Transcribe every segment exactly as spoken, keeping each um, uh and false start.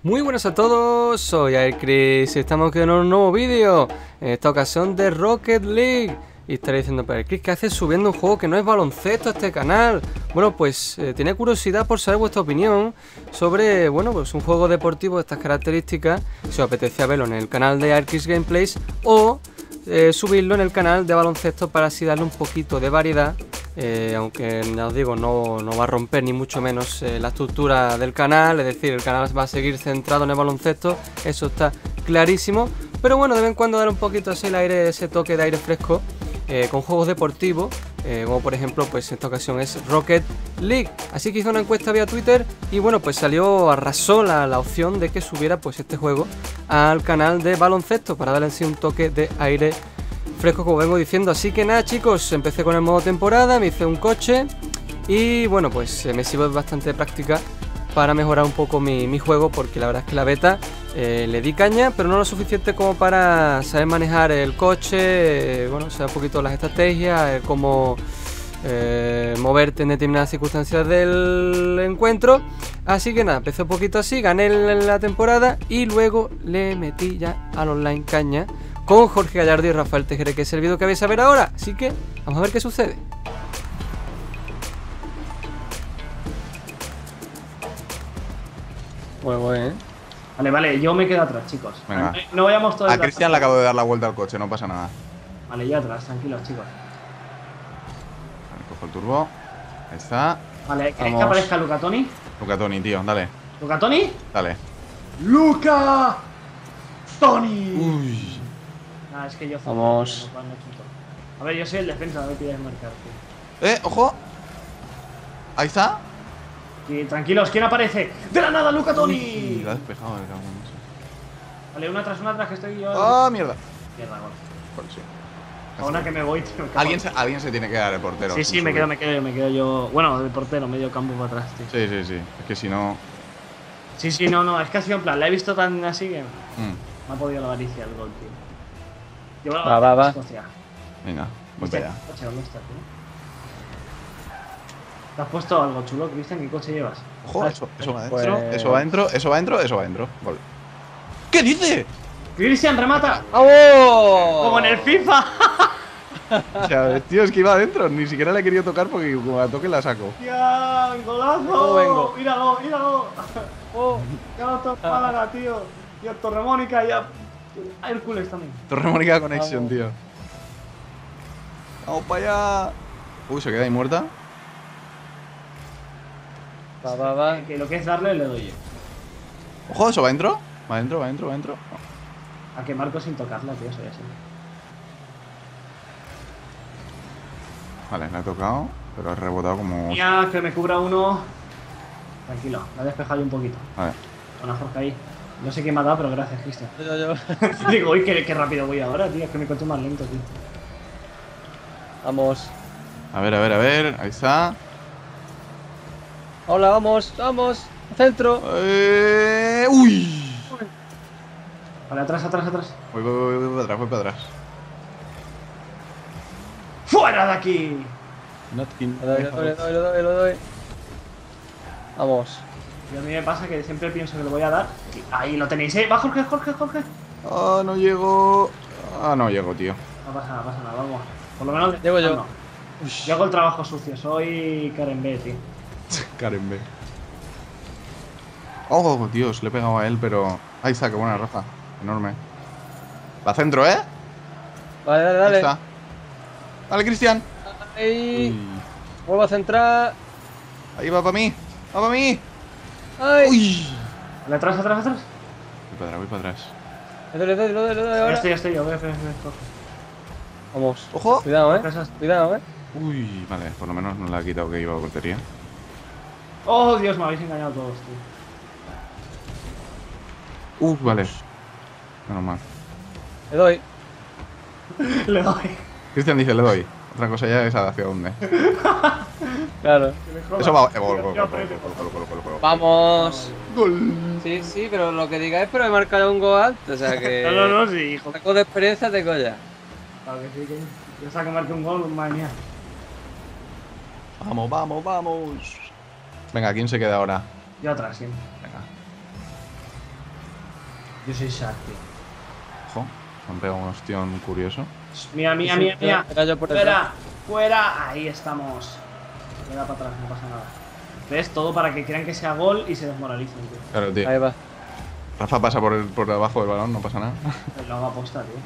Muy buenas a todos, soy Airchris y estamos aquí en un nuevo vídeo, en esta ocasión de Rocket League. Y estaré diciendo, pero Airchris, ¿qué haces subiendo un juego que no es baloncesto a este canal? Bueno, pues eh, tenía curiosidad por saber vuestra opinión sobre, bueno, pues un juego deportivo de estas características, si os apetecía verlo en el canal de Airchris Gameplays o eh, subirlo en el canal de baloncesto para así darle un poquito de variedad. Eh, aunque ya os digo, no, no va a romper ni mucho menos eh, la estructura del canal, es decir, el canal va a seguir centrado en el baloncesto, eso está clarísimo, pero bueno, de vez en cuando dar un poquito así el aire, ese toque de aire fresco eh, con juegos deportivos, eh, como por ejemplo, pues en esta ocasión es Rocket League. Así que hice una encuesta vía Twitter y bueno, pues salió, arrasó la, la opción de que subiera pues este juego al canal de baloncesto para darle así un toque de aire fresco, como vengo diciendo. Así que nada, chicos, empecé con el modo temporada, me hice un coche y bueno, pues eh, me sirve bastante de práctica para mejorar un poco mi, mi juego, porque la verdad es que la beta eh, le di caña, pero no lo suficiente como para saber manejar el coche, eh, bueno, saber un poquito las estrategias, eh, cómo eh, moverte en determinadas circunstancias del encuentro. Así que nada, empecé un poquito así, gané la temporada y luego le metí ya al online caña con Jorge Gallardo y Rafael Tejere, que es el vídeo que vais a ver ahora. Así que vamos a ver qué sucede. Muy bueno, ¿eh? Vale, vale, yo me quedo atrás, chicos. Venga. No vayamos todos. A Cristian le acabo de dar la vuelta al coche, no pasa nada. Vale, yo atrás, tranquilos, chicos. Vale, cojo el turbo. Ahí está. Vale, ¿queréis Vamos. que aparezca Luca Toni? Luca Toni, tío, dale. ¿Luca Toni? Dale. ¡Luca Toni! Uy. Ah, es que yo. Vamos. No, no, no, no. A ver, yo soy el defensa, a ver qué quieres marcar, tío. Eh, ojo. Ahí está. Y tranquilos, ¿quién aparece? ¡De la nada, Luca Uy, Toni! lo ha despejado el cabrón. Vale, una tras una tras que estoy yo. Ah, mierda. Mierda, gol. Pues sí. Ahora que me voy, tío. me Alguien se, alguien se tiene que dar el portero. Sí, sin sí, me subir. quedo, me quedo, me quedo yo. Bueno, el portero, medio campo para atrás, tío. Sí, sí, sí. Es que si no. Sí, sí, no, no, es que ha sido en plan, la he visto tan así que Mm. me ha podido la avaricia el gol, tío. Yo voy a- Va, va, va. Escocia. Venga, voy Hostia, para allá. ¿qué coche dónde está, tío? ¿Te has puesto algo chulo, Cristian? ¿Qué coche llevas? Ojo, Ah, eso, eso va pues- adentro. Eso va adentro, eso va adentro, eso va adentro. Gol. ¿Qué dice? ¡Cristian, remata! ¡Vamos! ¡Como en el FIFA! O sea, tío, es que iba adentro. Ni siquiera le he querido tocar porque como la toque la saco. ¡Hostia! ¡Golazo! ¿Cómo vengo? ¡Míralo, míralo! Oh. ¡Ya lo toca Málaga, tío! Y a Torremónica y a a Hércules también. Torre Mónica Connection, Vamos. tío. Vamos para allá. Uy, se queda ahí muerta. Va, va, va. Que lo que es darle, le doy yo. Ojo, eso va adentro. Va adentro, va adentro, va adentro. No. A que marco sin tocarla, tío, soy así. Vale, la he tocado, pero ha rebotado como. Mira, que me cubra uno. Tranquilo, la he despejado yo un poquito. Vale. Una forca ahí. No sé quién me ha dado, pero gracias, Cristian. Yo, yo. Digo, uy, qué, qué rápido voy ahora, tío. Es que mi coche es más lento, tío. Vamos. A ver, a ver, a ver. Ahí está. Hola, vamos, vamos. Centro. Eh... Uy. Vale, atrás, atrás, atrás. Voy, voy, voy, voy para atrás, voy para atrás. ¡Fuera de aquí! Notkin. Le doy, le doy, le doy, le doy, le doy. Vamos. Y a mí me pasa que siempre pienso que lo voy a dar. Y ahí lo tenéis, ¿eh? Va, Jorge, Jorge, Jorge. Ah, no llego. Ah, no llego, tío. No pasa nada, pasa nada, vamos. Por lo menos. Llego yo. no. Yo hago el trabajo sucio, soy Karen B, tío. Karen B. Oh, Dios, le he pegado a él, pero. Ahí está, qué buena raza. Enorme. La centro, ¿eh? Vale, dale, Ahí dale. está. Dale, Cristian. Ahí. Uy. Vuelvo a centrar. Ahí va para mí. Va para mí. Ay. Uy. Vale, atrás, atrás, atrás. Voy para atrás, voy para atrás. Le doy, le doy, le doy, le doy Ya ahora. estoy, ya estoy, yo voy a hacer esto. Vamos. Ojo. Cuidado, eh. Casas. Cuidado, eh. Uy, vale, por lo menos no le ha quitado que iba a portería. Oh, Dios, me habéis engañado todos, tío. Uh, vale. Menos mal. Le doy. Le doy. Cristian dice, le doy. Otra cosa ya es hacia dónde. Claro. Eso va. Eh, gol, gol, Yo gol, gol, aprieto. gol, gol, gol, gol, gol. Vamos. Gol. Sí, sí, pero lo que digáis, pero he marcado un gol alto. O sea que. No, no, no, sí, hijo. Saco de experiencia de colla. Claro que sí, que yo saco marque un gol, madre mía. Vamos, vamos, vamos. Venga, ¿quién se queda ahora? Yo atrás, siempre. Venga. Yo soy Shaq, tío. Ojo, me han pegado un ostión curioso. Mía, mía, Sí, mía, sí, mía. era yo por Fuera, detrás. fuera. Ahí estamos. Queda para atrás, no pasa nada. ¿Ves? Todo para que crean que sea gol y se desmoralicen, tío. Claro, tío. Ahí va. Rafa pasa por, el, por debajo del balón, no pasa nada. Pues lo hago aposta, tío.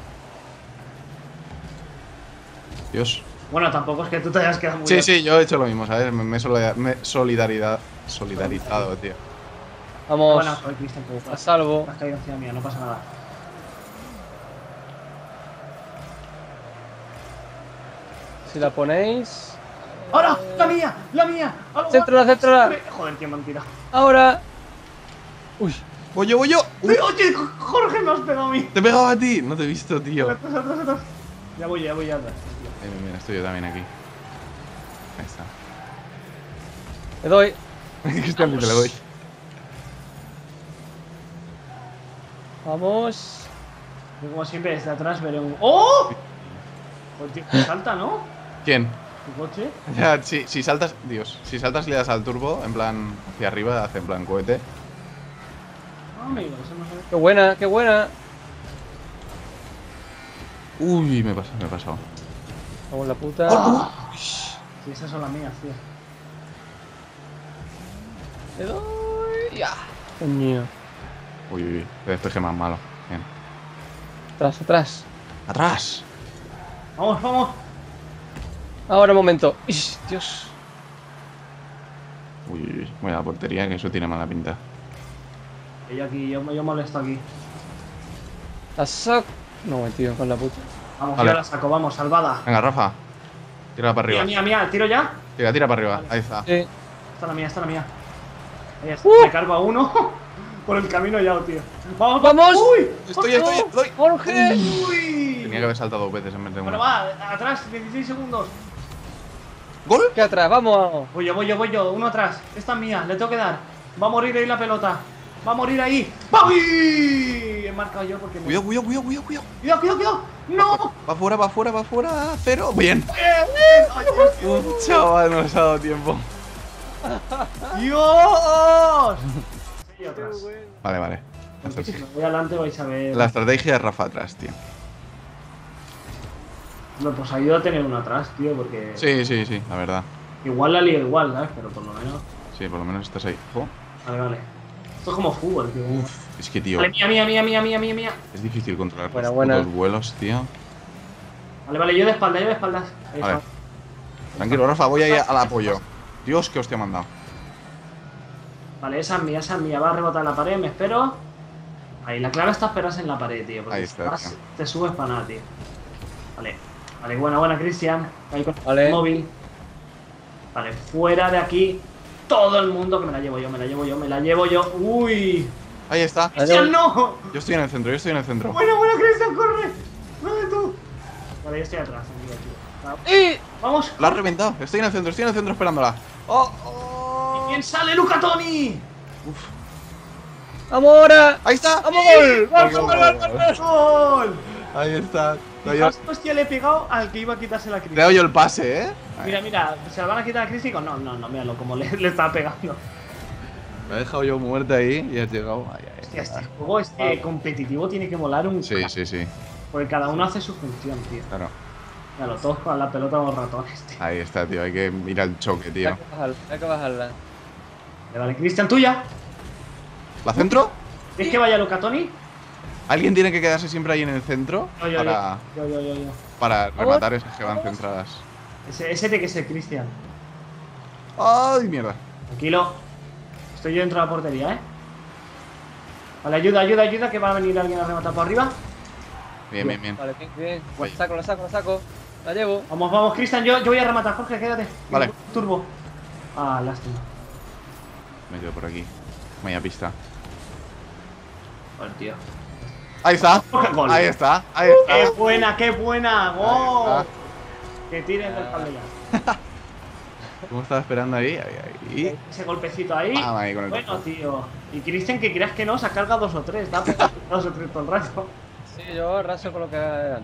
Dios. Bueno, tampoco es que tú te hayas quedado muy Sí, lejos. sí, yo he hecho lo mismo, ¿sabes? Me, me he solida- me he solidaridad, solidarizado, tío. Vamos. Bueno, soy Cristian, que A salvo. has caído encima mía, no pasa nada. Si la ponéis. ¡Ahora! ¡La mía! ¡La mía! ¡Algo! Céntrala, céntrala. Joder, qué mentira. Ahora. Uy. ¡Voy yo, voy yo! ¡Uy, oye, Jorge, me has pegado a mí! ¡Te he pegado a ti! No te he visto, tío. Atrás, atrás, atrás. Ya voy, ya voy, ya atrás. Mira, mira, estoy yo también aquí. Ahí está. Le doy. Cristian, ni te lo doy. Vamos. Yo, como siempre, desde atrás veré un. ¡Oh! Joder, tío, que salta, ¿no? ¿Quién? ¿Tu coche? Ya, si, si saltas, Dios, si saltas y le das al turbo, en plan hacia arriba, hace en plan cohete. Ah, amigo, eso no sé. Qué buena, qué buena. Uy, me he pasado, me he pasado. Vamos la puta. Sí, esas son las mías, tío. Le doy. Ya. Coño. Uy, uy, uy, qué despeje más malo. Bien. Atrás, atrás. ¡Atrás! Vamos, vamos. Ahora momento. Ish, Dios. Uy, uy, uy, voy a la portería, que eso tiene mala pinta. Y yo aquí, yo, yo molesto aquí. La saco. No, metido con la puta. Vamos, Vale. yo la saco, vamos, salvada. Venga, Rafa. Tírala para Mía, arriba. mía, mía, ¿tiro ya? Tira, tira para arriba. Ahí está. Sí. Esta es la mía, esta es la mía. Ahí está, ¡Uh! me cargo a uno. Por el camino ya, tío. ¡Vamos! ¡Vamos! ¡Uy! Estoy, estoy, estoy. ¡Jorge! ¡Uy! Tenía que haber saltado dos veces en vez de Bueno, una. va, atrás, dieciséis segundos. ¿Gol? ¿Qué atrás? Vamos. Voy yo, voy yo, voy yo, uno atrás. Esta es mía, le tengo que dar. Va a morir ahí la pelota. Va a morir ahí. ¡Va! ¡Uy! He marcado yo porque me. Cuidado, cuidado, cuidado, cuidado, cuidado. Cuidado, cuidado, cuidado. ¡No! Va fuera, va fuera, va fuera. Cero. Bien. ¡Ay, Dios! Un chaval, no nos ha dado tiempo. ¡Dios! Sí, atrás. Vale, vale. Esto Porque sí. si me voy adelante vais a ver. La estrategia es Rafa atrás, tío. Bueno, pues ayuda a tener uno atrás, tío, porque. Sí, sí, sí, la verdad. Igual la lío igual, ¿sabes? Pero por lo menos. Sí, por lo menos estás ahí. Ojo. Vale, vale. Esto es como fútbol, tío. Es que, tío, Vale, mía, mía, mía, mía, mía, mía, mía. es difícil controlar Buena, los buena. putos vuelos, tío. Vale, vale, yo de espalda, yo de espaldas. Ahí Vale. está. Tranquilo, Rafa, voy ahí al apoyo. Dios, qué hostia me han dado. Vale, esa es mía, esa es mía. Va a rebotar en la pared, me espero. Ahí, la clave está esperarse en la pared, tío. Porque Ahí si está, vas, tío. te subes para nada, tío. Vale. Vale, buena, buena, Cristian. Ahí con Vale. el móvil. Vale, fuera de aquí. Todo el mundo que me la llevo yo, me la llevo yo, me la llevo yo. Uy. Ahí está. ¡Cristian, no! Yo estoy en el centro, yo estoy en el centro. Bueno, bueno, Cristian, corre. Dale tú. Vale, yo estoy atrás, tranquilo, tío. ¡Y! Vamos. La has reventado. Estoy en el centro, estoy en el centro esperándola. ¡Oh! oh. ¿Quién sale, Luca Toni? ¡Vamos ahora! ¡Ahí está! ¡Vamos, gol! Gol, ¡Gol, gol, gol, gol, gol, gol. gol! ¡Gol! Ahí está. Le he Fijaos, dado- hostia, le he pegado al que iba a quitarse la le he crisis. dado yo el pase, ¿eh? Ahí. Mira, mira, ¿se la van a quitar a Crisis? No, no, no, míralo, como le, le estaba pegando. Me he dejado yo muerta ahí y has llegado. Ay, ay, Hostia, ay. este juego este competitivo tiene que molar un Sí, ca- sí, sí. Porque cada uno hace su función, tío. Claro. Míralo, todos con la pelota de los ratones, tío. Ahí está, tío. Hay que ir al choque, tío. Hay que bajarla, hay que bajarla. Vale, vale, Cristian, tuya. ¿La centro? ¿Es que vaya Luca Toni? ¿Alguien tiene que quedarse siempre ahí en el centro Yo, yo, para, yo, yo, yo, yo. para rematar esas que van centradas? Ese, ese tiene que ser Cristian. ¡Ay, mierda! Tranquilo. Estoy yo dentro de la portería, ¿eh? Vale, ayuda, ayuda, ayuda, que va a venir alguien a rematar por arriba. Bien, bien, bien. Vale, bien, bien. Voy. La saco, la saco, la saco. La llevo. Vamos, vamos, Cristian, yo, yo voy a rematar. Jorge, quédate. Vale. Turbo. Ah, lástima. Me quedo por aquí. Media pista. Joder, tío. Ahí está. Gol. Ahí está. Ahí ¡Qué está. buena, qué buena! Ahí ¡Gol! está. Que tiren del palo ya. ¿Cómo estaba esperando ahí? Ahí, ahí. Ese golpecito ahí. Vamos ahí con el Bueno, tazo. tío. Y Cristian, que creas que no, se ha cargado dos o tres. Da dos o tres todo el rato. Sí, yo raso con lo que haga.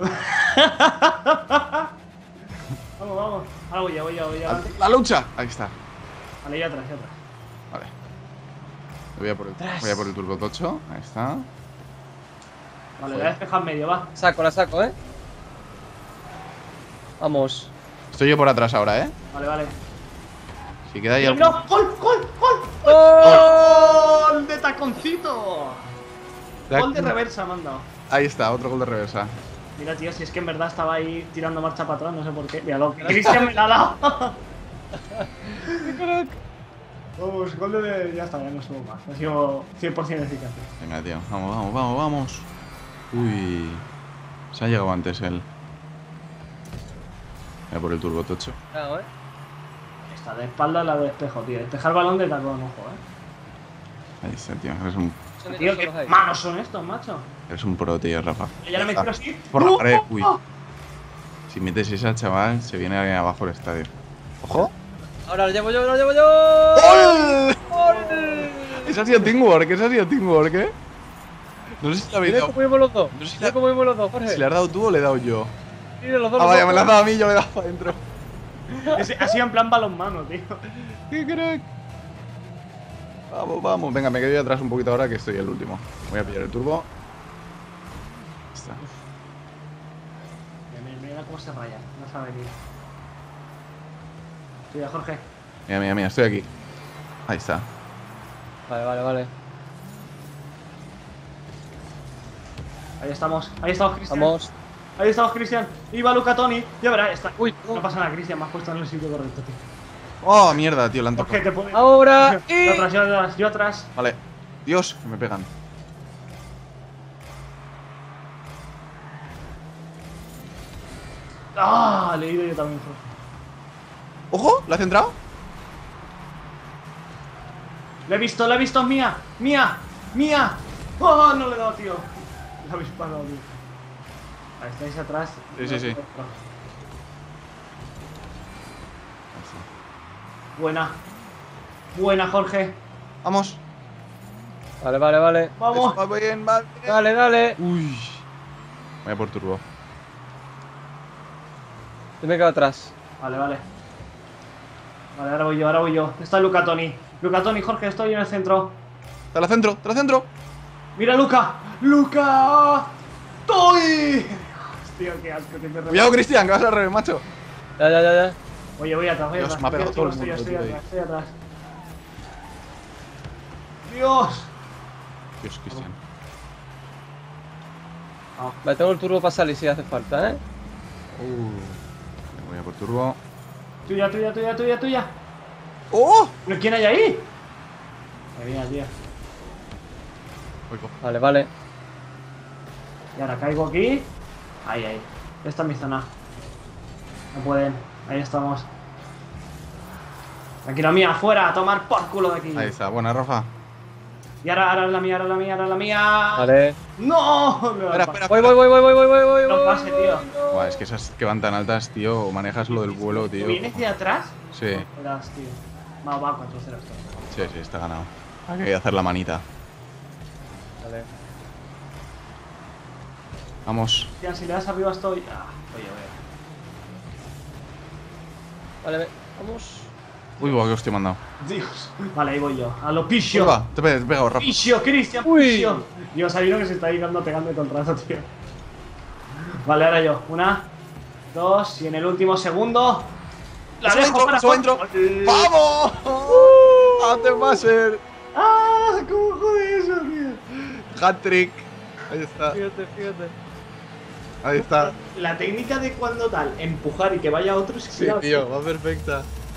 Vamos, vamos. Ahora voy yo, voy yo, voy yo. La, adelante. la lucha. Ahí está. Vale, yo atrás, yo atrás. Vale. Voy a por el, voy a por el turbo tocho. Ahí está. Vale, voy a despejar medio, va. Saco, la saco, ¿eh? Vamos. Estoy yo por atrás ahora, ¿eh? Vale, vale. Si queda ahí ¡No! algún... ¡Gol, gol, gol! ¡Oh! ¡Gol de taconcito! Gol de reversa me han dado. Ahí está, otro gol de reversa. Mira, tío, si es que en verdad estaba ahí tirando marcha para atrás, no sé por qué. Míralo, Cristian me la ha dado. Vamos, gol de... Ya está, ya no subo más. Ha sido cien por cien eficaz. Venga, tío. Vamos, vamos, vamos, vamos. Uy. Se ha llegado antes él. Voy por el turbo tocho. Claro, ¿eh? Esta de espalda la de espejo, tío. Despejar balón de tacón, ojo, eh. Ahí está, tío. Eres un, Son Tío, estos qué los hay. manos son estos, macho. eres un pro, tío, Rafa. Ya la me Ah, tiro así. por la ¡No! pared. Uy. Si metes esa, chaval, se viene ahí abajo el estadio. ¡Ojo! Ahora lo llevo yo, lo llevo yo. ¡Gol! ¡Gol! Ese ha sido teamwork, ese ha sido teamwork, ¿eh? No sé si te habéis Mira dado. cómo íbamos los dos. No sé si Mira la- cómo íbamos los dos, Jorge. Si le has dado tú o le he dado yo. Mira, los dos. Ah, los vaya, dos. me la has dado a mí, yo le he dado para adentro. Ese ha sido en plan balonmano, tío. ¡Qué crack! Vamos, vamos. Venga, me quedo yo atrás un poquito ahora que estoy el último. Voy a pillar el turbo. Ahí está. Mira, mira, mira cómo se raya. No sabe ni. Cuida, Jorge. Mira, mira, mira, estoy aquí. Ahí está. Vale, vale, vale. Ahí estamos. Ahí estamos, Cristian. Vamos. Ahí estamos, Cristian. Y va Luca Toni. Ya verás, está. Uy, No pasa nada, Cristian. Me has puesto en el sitio correcto, tío. ¡Oh, mierda, tío! La han Jorge, tocado. te puedo. Ahora. Yo Y... atrás, yo atrás, yo atrás. Vale. Dios, que me pegan. ¡Ah! Le he ido yo también, Jorge. ¡Ojo! ¿La has centrado? Le he visto, le he visto, es mía. ¡Mía! ¡Mía! ¡Oh! No le he dado, tío. Le habéis parado, tío. Ahí estáis atrás. Sí, sí, sí. Buena. Buena, Jorge. Vamos. Vale, vale, vale. Vamos. Va bien, va bien. Dale, dale. Uy. Voy a por turbo. Yo me quedo atrás. Vale, vale. Vale, ahora voy yo, ahora voy yo. Está Luca Toni. Luca Toni, Jorge, estoy en el centro. ¡Te la centro! ¡Te la centro! ¡Mira, Luca! ¡Luca! ¡Toy! Tío, qué asco, te pierdo. Cuidado, Cristian, que vas al revés, macho. Ya, ya, ya, ya. Oye, voy atrás, voy Dios, atrás. me ha pegado Estoy, todo el estoy, mundo, estoy tío, atrás, estoy atrás. ¡Dios! Dios, Cristian. Vale, tengo el turbo para salir si hace falta, ¿eh? Uh. Voy a por turbo. Tuya, tuya, tuya, tuya, tuya. ¡Oh! ¿Pero quién hay ahí? Madre mía, tío. Oigo. Vale, vale. Y ahora caigo aquí. Ahí, ahí. Esta es mi zona. No pueden. Ahí estamos. Tranquilo, mía, fuera, a tomar por culo de aquí. Ahí está, buena, Rafa. Y ahora, ahora es la mía, ahora es la mía, ahora es la mía. Vale. ¡No! Me va Espera, a pasar. espera. Voy, voy, voy, voy, voy, voy, voy, voy. No voy, pase, voy, tío. no. Buah, es que esas que van tan altas, tío, manejas lo del vuelo, tío. ¿Vienes de atrás? Sí, Verás, tío. Va, va, cuatro cero esto. sí, sí, está ganado. Hay que hacer la manita. Vale. Vamos. Tía, si le das arriba estoy. Ah, oye, oye. Vale, ve- vamos. Uy, buah, que hostia me han dado. Dios. Vale, ahí voy yo. A lo Piscio. Va, te he pe- te he pegado, Rafa. Piscio, Cristian, Uy. Piscio. Dios, hay uno que se está llegando pegando todo el rato, tío. Vale, ahora yo. Una, dos, y en el último segundo. La Eso dejo entro, para eso Jorge. entro. Gol. ¡Vamos! ¡Hazte Maser! ¡Ah! ¿Cómo jode eso, tío? Hat-trick. Ahí está, Fíjate, fíjate. ahí está. La técnica de cuando tal, empujar y que vaya otro es Sí, cuidado. tío, va perfecta.